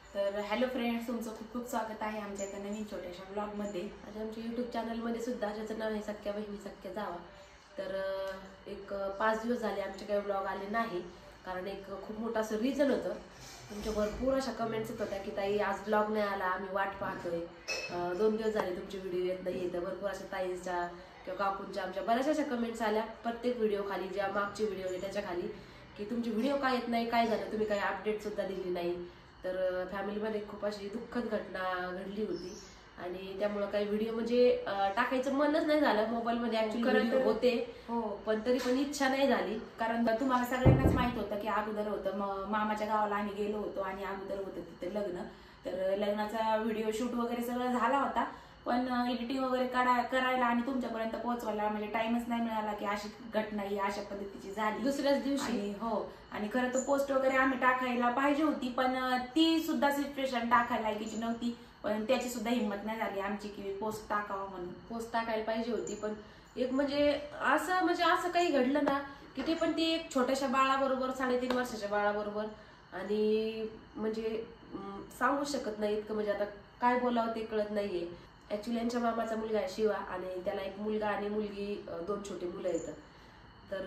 तर hello friends, तुमचं खूप खूप स्वागत आहे आमच्या एका नवीन छोट्याशा ब्लॉगमध्ये. आज आमच्या यूट्यूब चॅनलमध्ये सुद्धा ज्याचं नाव आहे सख्या बहिणी सख्या जावा. तर एक 5 दिवस झाले आमचे काही ब्लॉग आले नाही, कारण एक खूप मोठं असं रिझन होतं. तुमच्या भरपूर अशा कमेंट्स येत होत्या की ताई आज ब्लॉग नाही आला, आम्ही वाट पाहतोय, 2 दिवस झाले तुमचे व्हिडिओ येत नाही. तर भरपूर अशा ताईंच्या किंवा काकूंच्या आमच्या बऱ्याचशा अशा कमेंट्स आल्या प्रत्येक व्हिडिओ खाली, ज्या मागचे व्हिडिओ होते त्याच्या खाली, की तुमचे व्हिडिओ काय येत नाही, काय झालं, तुम्ही काही अपडेट सुद्धा दिली नाही. तर फॅमिलीमध्ये खूप अशी दुःखद घटना घडली होती आणि त्यामुळे काही व्हिडिओ म्हणजे टाकायचं मनच नाही झालं. मोबाईलमध्ये ऍक्च्युली होते हो, पण तरी पण इच्छा नाही झाली, कारण तुम्हाला सगळ्यांनाच माहित होतं की अगोदर होतं मामाच्या गावाला आम्ही गेलो होतो आणि अगोदर होतं तिथे लग्न. तर लग्नाचा व्हिडिओ शूट वगैरे सगळं झाला होता, पण एडिटिंग वगैरे करायला आणि तुमच्यापर्यंत पोहोचवायला म्हणजे टाइमच नाही मिळाला की अशी घटना ही अशा पद्धतीची झाली दुसऱ्याच दिवशी. हो, आणि खरं तर पोस्ट वगैरे आम्ही टाकायला पाहिजे होती, पण ती सुद्धा सिच्युएशन टाकायला लायकीची नव्हती. पण त्याची सुद्धा हिंमत नाही झाली आमची की पोस्ट टाकावं म्हणून. पोस्ट टाकायला पाहिजे होती, पण एक म्हणजे असं काही घडलं ना की ते पण ती एक छोट्याशा बाळाबरोबर, 3.5 वर्षाच्या बाळाबरोबर, आणि म्हणजे सांगू शकत नाही इतकं, म्हणजे आता काय बोलावं ते कळत नाहीये. ऍक्च्युली यांच्या मामाचा मुलगा आहे शिवा, आणि त्याला एक मुलगा आणि मुलगी, 2 छोटे मुलं येतात. तर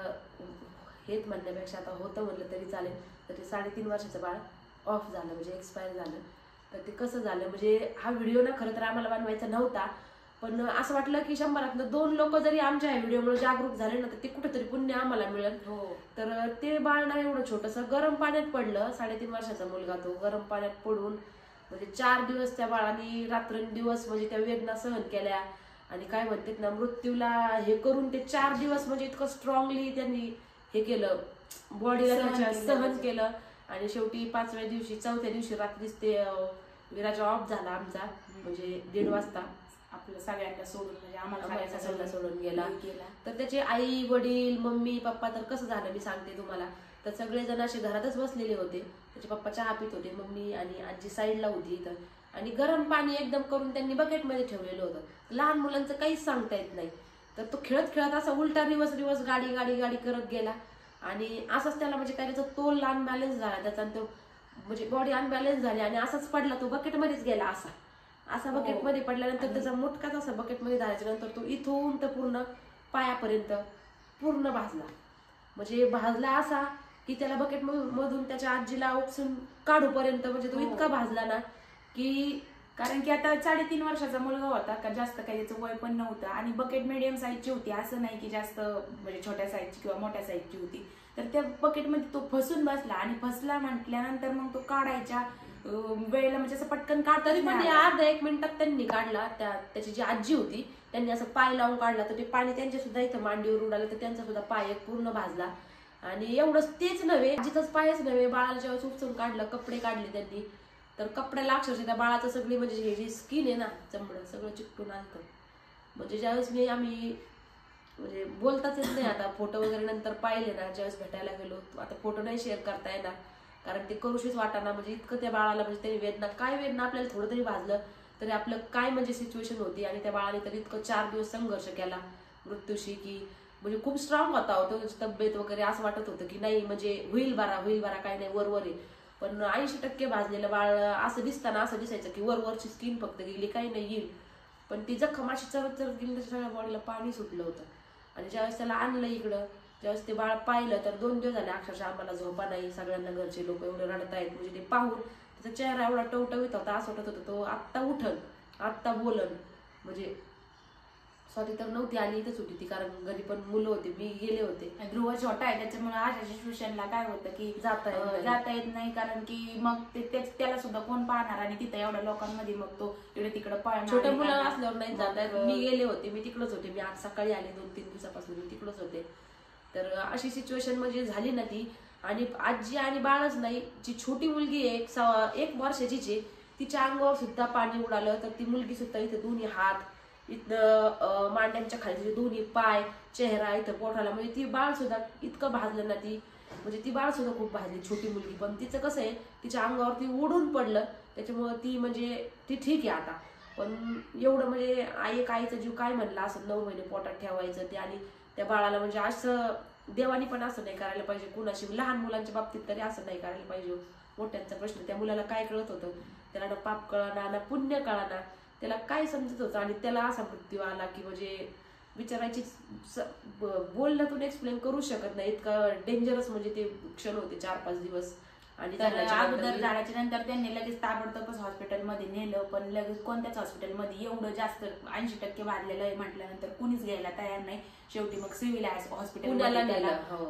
हेच म्हणण्यापेक्षा आता होतं म्हणलं तरी चालेल. तर ते 3.5 वर्षाचं बाळ ऑफ झालं, म्हणजे एक्सपायर झालं. तर ते कसं झालं, म्हणजे हा व्हिडिओ ना खरं तर आम्हाला बनवायचा नव्हता, पण असं वाटलं की 100तनं 2 लोक जरी आमच्या ह्या व्हिडिओमुळे जागरूक झाले ना तर ते कुठेतरी पुण्य आम्हाला मिळेल. हो, तर ते बाळ ना एवढं छोटंसं गरम पाण्यात पडलं. 3.5 वर्षाचा मुलगा तो गरम पाण्यात पडून म्हणजे 4 दिवस त्या बाळाने रात्रंदिवस म्हणजे त्या वेदना सहन केल्या, आणि काय म्हणतात ना, मृत्यूला हे करून ते 4 दिवस म्हणजे इतकं स्ट्रॉंगली त्यांनी हे केलं, बॉडीला सहन केलं. आणि शेवटी 5व्या दिवशी, 4थ्या दिवशी रात्रीच ते विराज ऑफ झाला आमचा, म्हणजे 1:30 वाजता आपलं सगळ्यांना सोडून, म्हणजे आम्हाला सगळं सोडून गेला. गेला. तर त्याचे आई वडील मम्मी पप्पा, तर कसं झालं मी सांगते तुम्हाला. तर सगळेजण असे घरातच बसलेले होते. त्याचे पप्पा चहा पित होते, मम्मी आणि आजी साईडला होती इथं, आणि गरम पाणी एकदम करून त्यांनी बकेटमध्ये ठेवलेलं होतं. लहान मुलांचं काहीच सांगता येत नाही. तर तो खेळत खेळत असा उलटा रिवर्स गाडी गाडी गाडी करत गेला, आणि असंच त्याला म्हणजे काय त्याचा तोल अनबॅलन्स झाला त्याचा, तो म्हणजे बॉडी अनबॅलन्स झाली आणि असाच पडला, तो बकेटमध्येच गेला. असा बकेटमध्ये पडल्यानंतर त्याचा मोठकाच असा बकेटमध्ये झाल्याच्या नंतर तो इथून तर पूर्ण पायापर्यंत पूर्ण भाजला. म्हणजे भाजला असा की त्याला बकेट मधून त्याच्या आजीला उपसून काढूपर्यंत म्हणजे तो इतका भाजला ना की, कारण की आता 3.5 वर्षाचा मुलगा होता, का जास्त काही त्याचं वय पण नव्हतं, आणि बकेट मीडियम साईजची होती, असं नाही की जास्त म्हणजे छोट्या साईजची किंवा मोठ्या साईजची होती. तर त्या बकेटमध्ये तो फसून बसला, आणि फसला म्हटल्यानंतर मग तो काढायच्या वेळेला म्हणजे असं पटकन तरी पण अर्धा 1 मिनिटात त्यांनी काढला. त्याची जी आजी होती त्यांनी असं पाय लावून काढला, तर ते पाणी त्यांच्या सुद्धा इथं मांडीवर उडालं, तर त्यांचा सुद्धा पाय एक पूर्ण भाजला. आणि एवढंच तेच नव्हे, आजीचाच पायच नव्हे, बाळाला जेव्हा उपसून काढलं, कपडे काढले त्यांनी, तर कपड्याला अक्षरशः त्या बाळाचं सगळी म्हणजे हे जी स्किन आहे ना, चमडं सगळं चिकटून आलं. म्हणजे ज्यावेळेस आम्ही म्हणजे बोलताच येत नाही आता, फोटो वगैरे नंतर पाहिले ना, ज्यावेळेस भेटायला गेलो, आता फोटो नाही शेअर करता येणार कारण ते करूशीच वाटाना. म्हणजे इतकं त्या बाळाला म्हणजे त्यांनी काय वेदना, आपल्याला थोडं तरी भाजलं तरी आपलं काय म्हणजे सिच्युएशन होती. आणि त्या बाळाने तरी इतकं 4 दिवस संघर्ष केला मृत्यूशी, की म्हणजे खूप स्ट्रॉंग होता होतो तब्येत वगैरे. असं वाटत होतं की नाही म्हणजे होईल बरा काय नाही, वरवर आहे. पण 80% भाजलेलं बाळ असं दिसताना असं दिसायचं की वरवरची स्किन फक्त गेली, काही नाही येईल, पण ती जखम अशी चरत गेली, त्याच्या सगळ्या बॉडीला पाणी सुटलं होतं. आणि ज्यावेळेस त्याला आणलं इकडं, ज्यावेळेस ते बाळ पाहिलं, तर 2 दिवस झाले अक्षरशः आम्हाला झोपा नाही. सगळ्यांना घरचे लोक एवढे रडतायत, म्हणजे ते पाहून त्याचा चेहरा एवढा टवटवीत होता, असं वाटत होतं तो आत्ता उठल, आत्ता बोलन. म्हणजे सॉरी तर नव्हती आली, इथंच होती ती, कारण घरी पण मुलं होते, मी गेले होते. ध्रुव छोटा आहे त्याच्यामुळे अशा सिच्युएशनला काय होतं की जाता येत नाही, कारण की मग त्याला सुद्धा कोण पाहणार, आणि तिथं एवढ्या लोकांमध्ये मग तो इकडे तिकडे पळणार. छोट्या मुलं असल्यावर नाही जाता येत. मी गेले होते, मी तिकडच होते, मी आज सकाळी आले, 2-3 दिवसापासून मी तिकडच होते. तर अशी सिच्युएशन म्हणजे झाली ना ती. आणि आजी आणि बाळच नाही, जी छोटी मुलगी आहे 1 वर्षाची, तिच्या अंगावर सुद्धा पाणी उडालं. तर ती मुलगी सुद्धा इथे दोन्ही हात, इथं मांड्यांच्या खाली दोन्ही पाय, चेहरा, इथं पोटाला, म्हणजे ती बाळ सुद्धा इतकं भाजलं ना, ती म्हणजे ती बाळ सुद्धा खूप भाजली छोटी मुलगी. पण तिचं कसं आहे, तिच्या अंगावरती उडून पडलं, त्याच्यामुळं ती म्हणजे ती ठीक आहे आता. पण एवढं म्हणजे आईचा जीव काय म्हणला असं 9 महिने पोटात ठेवायचं ते, आणि त्या बाळाला म्हणजे असं देवानी पण असं नाही करायला पाहिजे कुणाशी, लहान मुलांच्या बाबतीत तरी असं नाही करायला पाहिजे. मोठ्यांचा प्रश्न. त्या मुलाला काय कळत होतं, त्याला ना पाप कळाना ना पुण्य कळाना, त्याला काय समजत होतं, आणि त्याला असा मृत्यू आला की म्हणजे विचारायची बोलण्यातून एक्सप्लेन करू शकत नाही, इतका डेंजरस म्हणजे ते क्षण होते 4-5 दिवस. आणि अगोदर झाल्याच्या नंतर त्यांनी लगेच ताबडतोबच हॉस्पिटलमध्ये नेलं, पण लगेच कोणत्याच हॉस्पिटलमध्ये एवढं जास्त 80% वाढलेलं आहे म्हटल्यानंतर कुणीच घ्यायला तयार नाही. शेवटी मग सिव्हिल हॉस्पिटल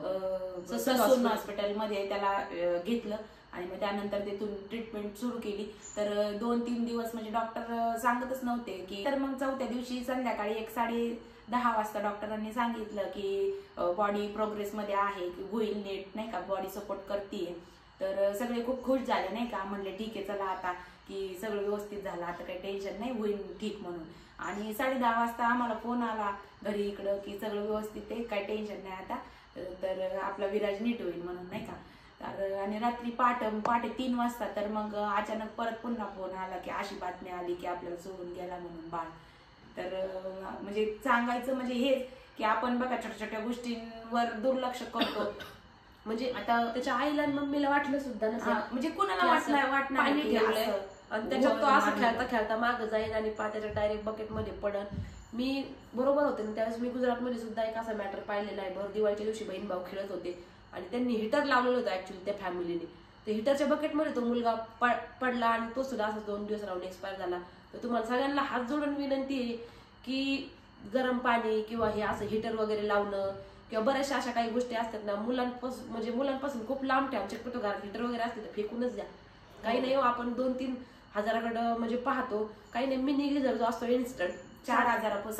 ससून हॉस्पिटलमध्ये त्याला घेतलं आणि मग त्यानंतर तिथून ट्रीटमेंट सुरू केली. तर 2-3 दिवस म्हणजे डॉक्टर सांगतच नव्हते की, तर मग 4थ्या दिवशी संध्याकाळी 1:10 वाजता डॉक्टरांनी सांगितलं की बॉडी प्रोग्रेसमध्ये आहे, की होईल नीट नाही का, बॉडी सपोर्ट करते. तर सगळे खूप खुश झाले नाही का, म्हणले ठीक आहे चला आता की सगळं व्यवस्थित झालं, आता काही टेन्शन नाही, होईल ठीक म्हणून. आणि 10:30 वाजता आम्हाला फोन आला घरी इकडं की सगळं व्यवस्थित आहे, काही टेन्शन नाही आता, तर आपला विराज नीट होईल म्हणून नाही का. तर आणि रात्री पहाटे 3 वाजता तर मग अचानक परत पुन्हा फोन आला की अशी बातमी आली की आपल्याला सोडून गेला म्हणून बाळ. तर म्हणजे सांगायचं म्हणजे हेच की आपण बघा छोट्या छोट्या गोष्टींवर दुर्लक्ष करतो. म्हणजे आता त्याच्या आईला आणि मम्मीला वाटलं सुद्धा नसेल, म्हणजे कुणाला वाटणार पाणी ठेवलंय आणि त्याच्यात तो असं खेळता खेळता मागं जाईल आणि त्याच्या डायरेक्ट बकेटमध्ये पडन. मी बरोबर होते ना त्यावेळेस, मी गुजरातमध्ये सुद्धा एक असा मॅटर पाहिलेला आहे. भर दिवाळीच्या दिवशी बहीण भाऊ खेळत होते आणि त्यांनी हिटर लावलेलं होतं ऍक्च्युली त्या फॅमिलीने. ते हिटरच्या बकेटमध्ये तो मुलगा पडला आणि तो सुद्धा असं 2 दिवस राहून एक्सपायर झाला. तर तुम्हाला सगळ्यांना हात जोडून विनंती आहे की गरम पाणी किंवा हे असं हिटर वगैरे लावणं किंवा बऱ्याचशा अशा काही गोष्टी असतात ना, मुलांपासून खूप लांब ठेवा. शक्यतो घरात हिटर वगैरे असते तर फेकूनच द्या. काही नाही, आपण 2-3 हजाराकडं म्हणजे पाहतो, काही नाही. मिनी गिझर जो असतो इन्स्टंट 4,000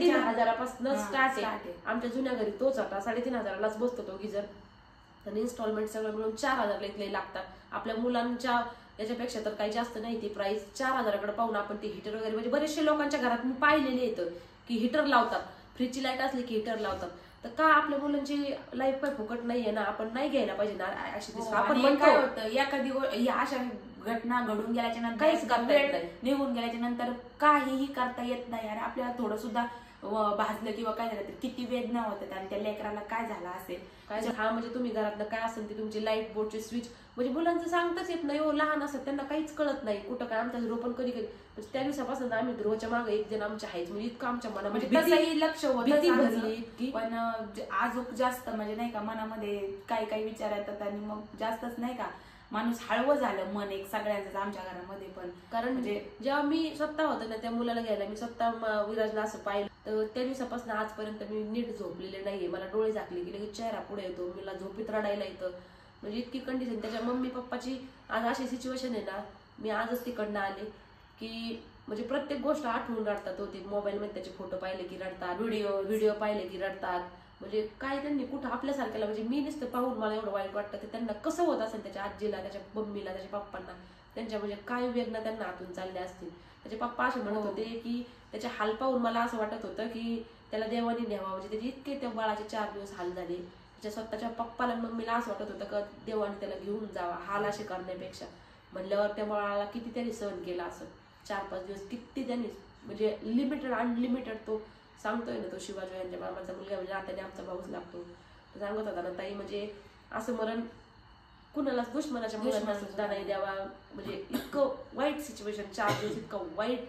3,500 स्टार्ट आहे. आमच्या जुन्या घरी तोच होता, 3,500लाच बसतो तो गिझर. आणि इन्स्टॉलमेंट सगळं मिळून 4,000 इथले लागतात. आपल्या मुलांच्या याच्यापेक्षा तर काही जास्त नाही ती प्राइस. 4,000कडे पाहून आपण ते हिटर वगैरे, म्हणजे बरेचशे लोकांच्या घरात मी पाहिलेले येतं की हिटर लावतात, फ्रीजची लाईट असली की हिटर लावतात. तर का आपल्या मुलांची लाईफ काही फुकट नाहीये ना, आपण नाही घ्यायला पाहिजे ना अशी. आपण काय होतं एखादी अशा घटना घडून गेल्याच्या नंतर काहीच करता येत नाही, निघून गेल्याच्या नंतर काहीही करता येत नाही. आणि आपल्याला थोडं सुद्धा भाजलं किंवा काय झालं तर किती वेदना होतात आणि त्या लेकराला काय झालं असेल काय. हा म्हणजे तुम्ही घरातलं काय असेल ते तुमची लाईट बोर्डचे स्विच, म्हणजे मुलांचं सांगताच येत नाही हो. लहान असतात त्यांना काहीच कळत नाही कुठं काय. आमच्या ध्रुव पण कधी म्हणजे त्या दिवसापासून आम्ही ध्रुवच्या मागे एक जण आमच्या आहेच, म्हणजे इतकं आमच्या मनामध्ये तसंही लक्ष भीती भरली. पण आजूक जास्त म्हणजे नाही का मनामध्ये काही काही विचार येतात आणि मग जास्तच नाही का माणूस हळवं झालं मन एक सगळ्यांचं आमच्या घरामध्ये पण. कारण म्हणजे जेव्हा मी स्वतः होते ना त्या मुलाला घ्यायला, मी स्वतः विराजला असं पाहिलं, तर त्या दिवसापासून आजपर्यंत मी नीट झोपलेले नाहीये. मला डोळे झाकले की लगेच चेहरा पुढे येतो, मला झोपीत रडायला येतं, म्हणजे इतकी कंडिशन. त्याच्या मम्मी पप्पाची आज अशी सिच्युएशन आहे ना, मी आजच तिकडनं आले की म्हणजे प्रत्येक गोष्ट आठवून रडतात होती. मोबाईलमध्ये त्याचे फोटो पाहिले की रडतात, व्हिडिओ पाहिले की रडतात. म्हणजे काय त्यांनी कुठं आपल्यासारख्याला, म्हणजे मी नुसतं पाहून मला एवढं वाईट वाटतं की त्यांना कसं होत असेल, त्याच्या आजीला, त्याच्या मम्मीला, त्याच्या पप्पांना, त्यांच्या म्हणजे काय वेदना त्यांना आतून चालल्या असतील. त्याचे पप्पा असे म्हणत होते की त्याचे हाल पाहून मला असं वाटत होतं की त्याला देवाने न्यावा, म्हणजे त्याचे इतके त्या बाळाचे 4 दिवस हाल झाले. त्याच्या स्वतःच्या पप्पाला मम्मीला असं वाटत होतं का देवाने त्याला घेऊन जावा, हाल असे करण्यापेक्षा. म्हणल्यावर त्या बाळाला किती त्यांनी सहन केला असं 4-5 दिवस, किती त्यांनी म्हणजे लिमिटेड अनलिमिटेड. तो सांगतोय ना तो शिवाजी यांच्या मामाचा मुलगा, म्हणजे नात्याने आमचा भाऊच लागतो. सांगत होता ना ताई, म्हणजे असं मरण कुणालाच दुश्मनाच्या मुलांना सुद्धा नाही द्यावा. म्हणजे इतकं वाईट सिच्युएशन, 4 दिवस इतकं वाईट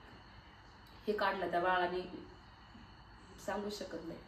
हे काढलं त्या बाळाने, सांगू शकत नाही.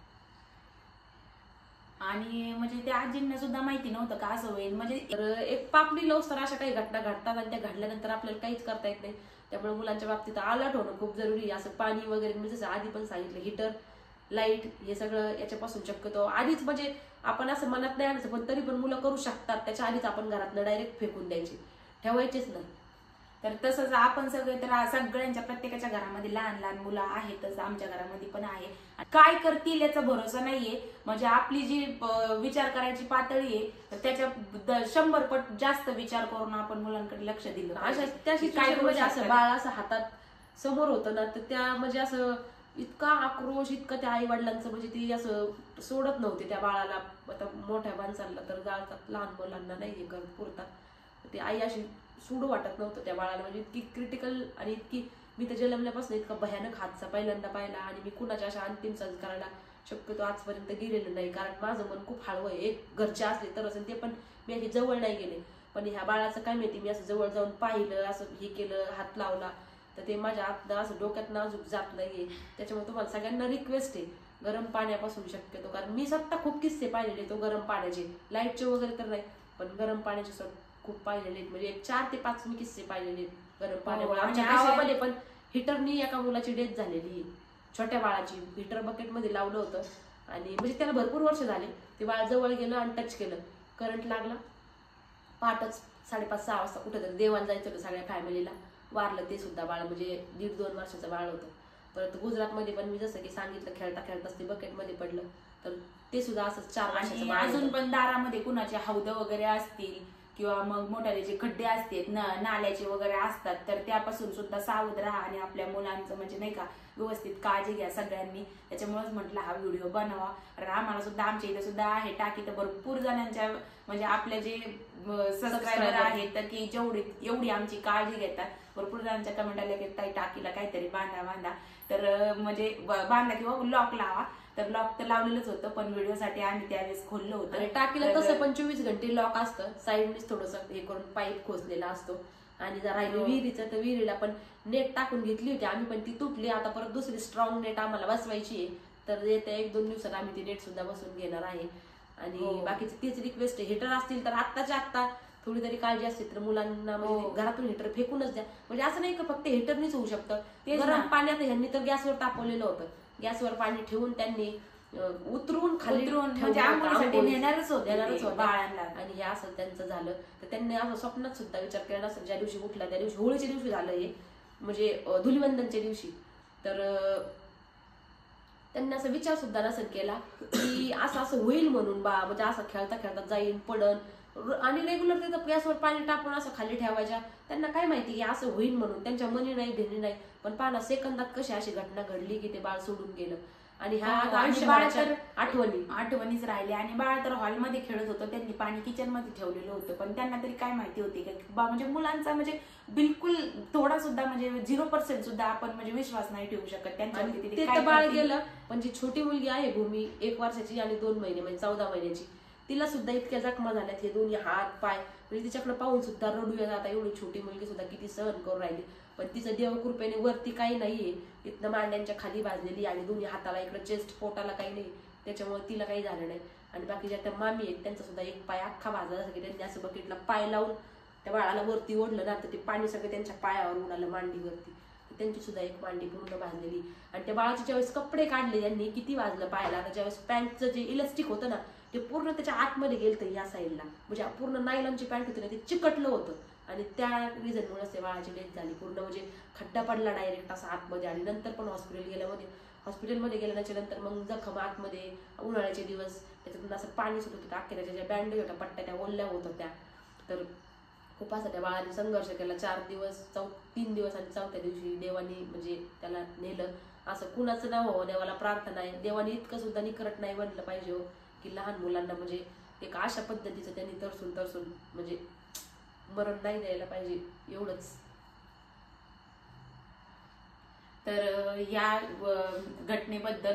आणि म्हणजे त्या आजींना सुद्धा माहिती नव्हतं का असं होईल. म्हणजे एक पापडी लवकर अशा काही घटना घडतात आणि त्या घडल्यानंतर आपल्याला काहीच करता येत नाही. त्यामुळे मुलांच्या बाबतीत अलर्ट होणं खूप जरुरी आहे. असं पाणी वगैरे मी जसं आधी पण सांगितलं, हिटर, लाईट, हे सगळं याच्यापासून शक्यतो आधीच म्हणजे आपण असं मनात नाही आणायचं, पण तरी पण मुलं करू शकतात. त्याच्या आधीच आपण घरातनं डायरेक्ट फेकून द्यायची, ठेवायचेच नाही. तर तसंच आपण सगळे तर सगळ्यांच्या प्रत्येकाच्या घरामध्ये लहान लहान मुलं आहेतच, आमच्या घरामध्ये पण आहे. काय करतील याचा भरोसा नाहीये. म्हणजे आपली जी विचार करायची पातळी आहे त्याच्या 100 पट जास्त विचार करून आपण मुलांकडे लक्ष दिलं. अशा त्या सिच्युएशनमध्ये असं बाळ असं हातात समोर होतं ना, तर त्या म्हणजे असं इतका आक्रोश, इतकं त्या आई वडिलांचं म्हणजे ती असं सोडत नव्हते त्या बाळाला. आता मोठ्या माणसांना तर जाळतात, लहान मुलांना नाही हे करत पुरतात. ती आई अशी सोडू वाटत नव्हतं त्या बाळाला. म्हणजे इतकी क्रिटिकल आणि इतकी, मी तर जन्मल्यापासून इतका भयानक हादसा पहिल्यांदा पाहिला आणि मी कुणाच्या अशा अंतिम संस्काराला शक्यतो आजपर्यंत गेलेलं नाही. कारण माझं मन खूप हळवं आहे. एक घरचे असले तरच, ते पण मी आधी जवळ नाही गेले. पण ह्या बाळाचं काय माहिती, मी असं जवळ जाऊन पाहिलं, असं हे केलं, हात लावला तर ते माझ्या आतनं असं डोक्यात नाजूक जात नाहीये. त्याच्यामुळे तुम्हाला सगळ्यांना रिक्वेस्ट आहे गरम पाण्यापासून शक्यतो, कारण मी स्वतः खूप किस्से पाहिलेले तो गरम पाण्याचे, लाईटचे वगैरे तर नाही पण गरम पाण्याचे खूप पाहिलेले, म्हणजे एक 4 ते 5 मी किस्से पाहिलेले गरम पाण्यामुळे. आमच्या गावामध्ये पण हिटरनी एका मुलाची डेथ झालेली, छोट्या बाळाची. हिटर बकेटमध्ये लावलं होतं आणि म्हणजे त्याला भरपूर वर्ष झाले. ते बाळ जवळ गेलं आणि टच केलं, करंट लागला. पहाटच 5:30-6 वाजता कुठेतरी देवाला जायचं होतं सगळ्या फॅमिलीला, वारलं ते सुद्धा बाळ, म्हणजे 1.5-2 वर्षाचं बाळ होतं. परत गुजरातमध्ये पण मी जसं की सांगितलं, खेळता खेळताच ते बकेटमध्ये पडलं, तर ते सुद्धा असंच 4 वर्षाचं बाळ. अजून पण दारामध्ये कुणाचे हौद वगैरे असतील किंवा मग मोठाले जे खड्डे असतात नाल्याचे वगैरे असतात, तर त्यापासून सुद्धा सावध राहा आणि आपल्या मुलांचं म्हणजे नाही का व्यवस्थित काळजी घ्या सगळ्यांनी. त्याच्यामुळेच म्हटलं हा व्हिडिओ बनवा. कारण आम्हाला सुद्धा आमच्या इथे सुद्धा आहे टाकी, तर भरपूर जणांच्या म्हणजे आपले जे सबस्क्रायबर आहेत तर की एवढी आमची काळजी घेतात. भरपूर जणांच्या कमेंट आल्या की ताई टाकीला काहीतरी बांधा, तर म्हणजे बांधा किंवा लॉक लावा. तर लॉक तर लावलेलंच होतं, पण व्हिडिओसाठी आम्ही त्यावेळेस खोललं होतं. आणि टाकीला तसं 25 घंटे लॉक असतं, साईडनेच थोडंसं हे करून पाईप खोचलेला असतो. आणि जर राहिलं विहिरीचं तर विहिरीला पण नेट टाकून घेतली होती आम्ही, पण ती तुटली. आता परत दुसरी स्ट्रॉंग नेट आम्हाला बसवायची आहे, तर येत्या 1-2 दिवसात आम्ही ती नेट सुद्धा बसवून घेणार आहे. आणि बाकीची तीच रिक्वेस्ट आहे, हिटर असतील तर आत्ताच्या आत्ता थोडी तरी काळजी असते तर मुलांना म्हणजे घरातून हिटर फेकूनच द्या. म्हणजे असं नाही का फक्त हिटरनीच होऊ शकतं. गरम पाण्यात ह्यांनी तर गॅसवर तापवलेलं होतं, गॅसवर पाणी ठेवून त्यांनी उतरून खाली म्हणजे आंघोळीसाठी नेणारच होते बाळांना. आणि हे असं त्यांचं झालं तर त्यांनी असं स्वप्नात सुद्धा विचार केला नसेल. ज्या दिवशी उठला त्या दिवशी, होळीच्या दिवशी झालं हे, म्हणजे धुलिवंदनच्या दिवशी, तर त्यांनी असा विचार सुद्धा नसेल केला की असं होईल म्हणून. म्हणजे असं खेळता खेळता जाईन पडन, आणि रेग्युलर तिथं गॅसवर पाणी टाकून असं खाली ठेवायच्या. त्यांना काय माहिती की असं होईल म्हणून, त्यांच्या मनी नाही ध्यानी नाही. पण 5 सेकंदात कशी अशी घटना घडली की ते बाळ सोडून गेलं. आणि ह्या आयुष्यभराच्या आठवणीच राहिले. आणि बाळ तर हॉलमध्ये खेळत होतं, त्यांनी पाणी किचन मध्ये ठेवलेलं होतं, पण त्यांना तरी काय माहिती होती की म्हणजे मुलांचा म्हणजे बिलकुल थोडा सुद्धा म्हणजे 0% सुद्धा आपण म्हणजे विश्वास नाही ठेवू शकत त्यांच्यावरती. ते तर बाळ गेलं. पण जी छोटी मुलगी आहे भूमी, 1 वर्षाची आणि 2 महिने म्हणजे 14 महिन्याची, तिला सुद्धा इतक्या जखमा झाल्यात, हे दोन्ही हात पाय, म्हणजे तिच्याकडे पाहून सुद्धा रडू येत. आता एवढी छोटी मुलगी सुद्धा किती सहन करून राहिली, पण तिचं देवकृपेने वरती काही नाहीये, इथनं मांड्यांच्या खाली भाजलेली आणि दोन्ही हाताला इकडे चेस्ट पोटाला काही नाही, त्याच्यामुळे तिला काही झालं नाही. आणि बाकीच्या त्या मामी आहेत त्यांचा सुद्धा एक पाय अख्खा भाजला, जसं की त्यांनी असं बकेटला पाय लावून त्या बाळाला वरती ओढलं ना, तर ते पाणी सगळं त्यांच्या पायावर उडालं मांडीवरती, त्यांची सुद्धा एक मांडी पूर्ण भाजलेली. आणि त्या बाळाचे ज्यावेळेस कपडे काढले त्यांनी, किती वाजलं पायाला, ज्यावेळेस पॅन्टचं जे इलास्टिक होतं ना ते पूर्ण त्याच्या आतमध्ये गेलं या साईडला, म्हणजे पूर्ण नायलॉनची पॅन्ट होती ना ते चिकटलं होतं. आणि त्या रिझनमुळेच त्या बाळाची डेथ झाली पूर्ण, म्हणजे खड्डा पडला डायरेक्ट असा आतमध्ये. आणि नंतर पण हॉस्पिटलमध्ये गेल्याच्या नंतर मग जखम आतमध्ये, उन्हाळ्याचे दिवस, त्याच्यातून असं पाणी सुटत होतं, अख्ख्या त्याच्या ज्या बँडेज होत्या पट्ट्या त्या ओल्या होत होत्या. तर खूप असं त्या बाळाने संघर्ष केला. 3 दिवस आणि 4थ्या दिवशी देवानी म्हणजे त्याला नेलं. असं कुणाचं नाव हो, देवाला प्रार्थना आहे, देवाने इतकं सुद्धा निकरट नाही बनलं पाहिजे हो की लहान मुलांना म्हणजे एक अशा पद्धतीचं त्यांनी तरसून म्हणजे मरण नाही द्यायला पाहिजे, एवढंच. तर या घटनेबद्दल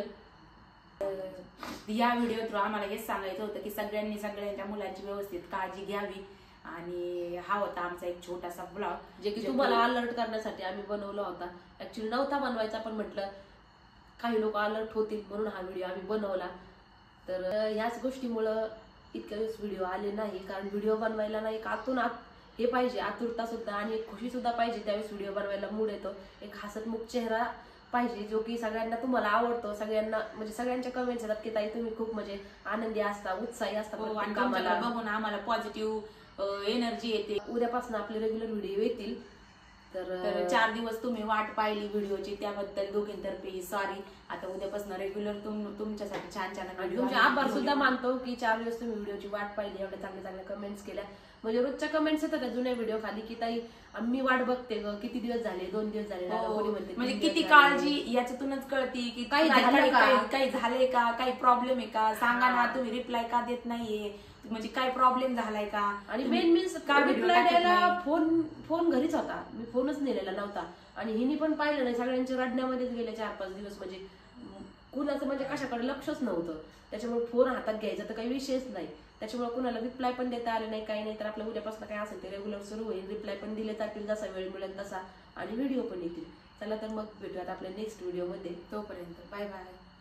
या व्हिडिओ थ्रू आम्हाला हेच सांगायचं होतं की सगळ्यांनी सगळ्यांच्या मुलांची व्यवस्थित काळजी घ्यावी. आणि हा होता आमचा एक छोटासा ब्लॉग, जे की तुम्हाला अलर्ट करण्यासाठी आम्ही बनवला होता. ऍक्च्युली नव्हता बनवायचा, पण म्हटलं काही लोक अलर्ट होतील म्हणून हा व्हिडिओ आम्ही बनवला. तर ह्याच गोष्टीमुळं इतक्या दिवस व्हिडिओ आले नाही, कारण व्हिडिओ बनवायला नाही आतून हे पाहिजे, आतुरता सुद्धा आणि एक खुशी सुद्धा पाहिजे. त्यावेळेस व्हिडिओ बनवायला मूड येतो, एक हसतमुख चेहरा पाहिजे जो की सगळ्यांना तुम्हाला आवडतो. सगळ्यांना म्हणजे सगळ्यांच्या कमेंट्स येतात की ताई तुम्ही खूप म्हणजे आनंदी असता, उत्साही असता, बघून आम्हाला पॉझिटिव्ह एनर्जी येते. उद्यापासून आपले रेग्युलर व्हिडिओ येतील. तर 4 दिवस तुम्ही वाट पाहिली व्हिडिओची, त्याबद्दल दोघींतर्फे सॉरी. आता उद्यापासून रेग्युलर तुमच्यासाठी छान तुमचे आभार सुद्धा मानतो की 4 दिवस तुम्ही व्हिडिओची वाट पाहिली, एवढ्या चांगल्या कमेंट्स केल्या. म्हणजे रोजच्या कमेंट्स येतात त्या जुन्या व्हिडिओ खाली की ताई मी वाट बघते ग, किती दिवस झाले, 2 दिवस झाले, म्हणजे किती काळजी याच्यातूनच कळती की काही झालंय का, काही प्रॉब्लेम आहे का, सांगा ना, तुम्ही रिप्लाय का देत नाहीये, म्हणजे काय प्रॉब्लेम झालाय का. आणि मेन मीन्स रिप्लाय द्यायला फोन घरीच होता, मी फोनच नेलेला नव्हता. आणि हिनी पण पाहिलं नाही, सगळ्यांच्या रडण्यामध्येच गेले 4-5 दिवस, म्हणजे कुणाचं म्हणजे कशाकडे लक्षच नव्हतं. त्याच्यामुळे फोन हातात घ्यायचा तर काही विषयच नाही. त्याच्यामुळे कुणाला रिप्लाय पण देता आले नाही, काही नाही. तर आपल्या उद्यापासून काय असेल ते रेग्युलर सुरू होईल, रिप्लाय पण दिले जातील जसा वेळ मिळेल तसा, आणि व्हिडिओ पण येतील. चला तर मग भेटूयात आपल्या नेक्स्ट व्हिडिओमध्ये. तोपर्यंत बाय बाय.